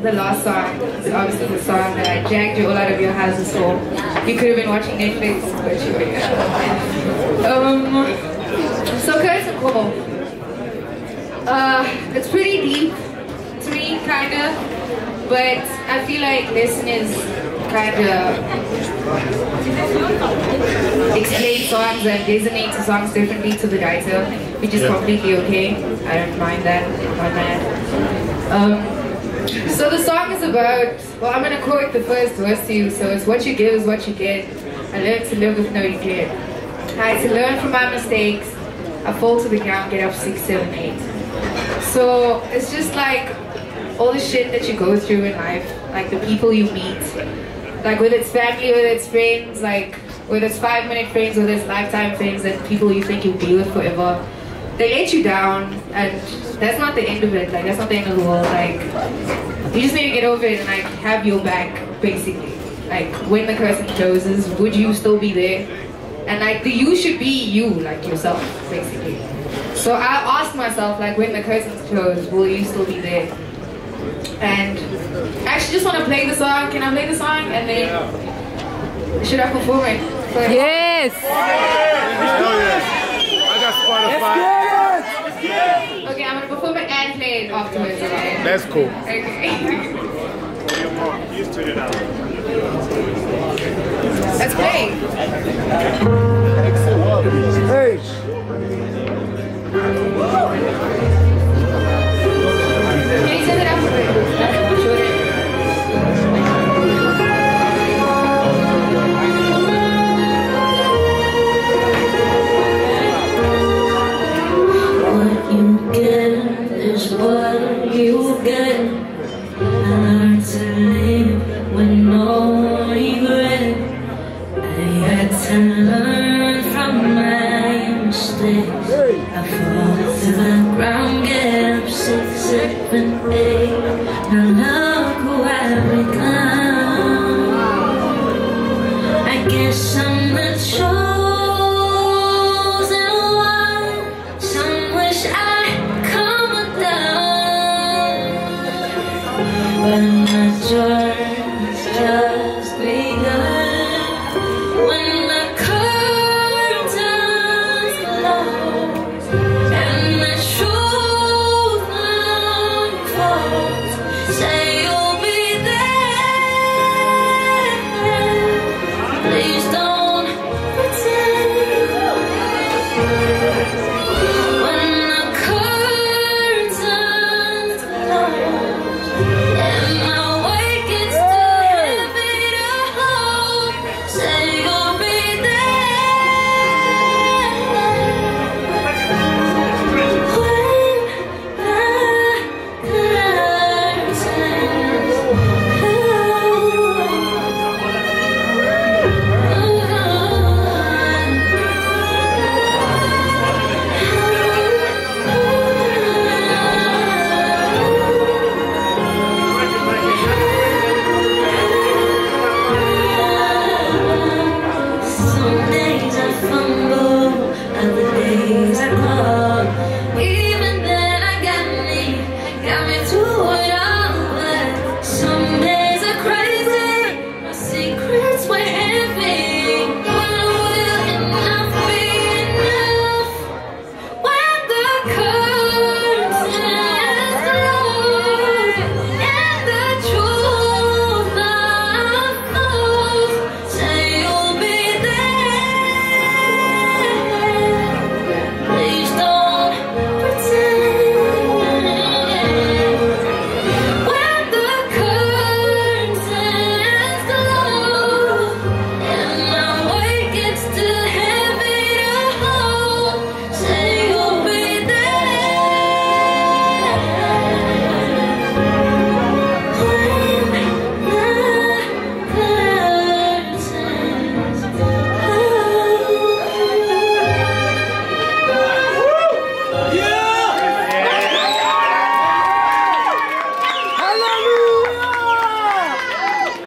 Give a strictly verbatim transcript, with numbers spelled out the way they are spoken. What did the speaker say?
the last song is obviously the song that I jacked you all out of your houses for. You could have been watching Netflix, but you were here. Um, so Curtis and Como. Uh, it's pretty deep to me, kind of, but I feel like listeners kind of explain songs and resonate to songs differently to the writer, which is completely okay. I don't mind that. I'm not mad. Um, so the song is about, well, I'm gonna quote the first verse to you. So it's what you give is what you get. I learned to live with no regret. I had to learn from my mistakes. I fall to the ground, get up six, seven, eight. So it's just like all the shit that you go through in life, like the people you meet, like whether it's family, whether it's friends, like whether it's five minute friends, whether it's lifetime friends, and people you think you'll be with forever. They let you down, and that's not the end of it. Like that's not the end of the world. Like you just need to get over it and like have your back, basically. Like when the curtain closes, would you still be there? And like the you should be you, like yourself, basically. So I asked myself, like when the curtains close, will you still be there? And I actually just want to play the song. Can I play the song? And then should I perform it? So yes! I got Spotify. Okay, I'm gonna perform it and play it afterwards. Okay? That's cool. Okay. Let's play. Hey! Can you set it up for me? What you get is what you get. I learned to live with no regret. I had to learn from my mistakes. I fall to the ground, get up six, seven, eight. Now look who I've become. I guess I'm the choice.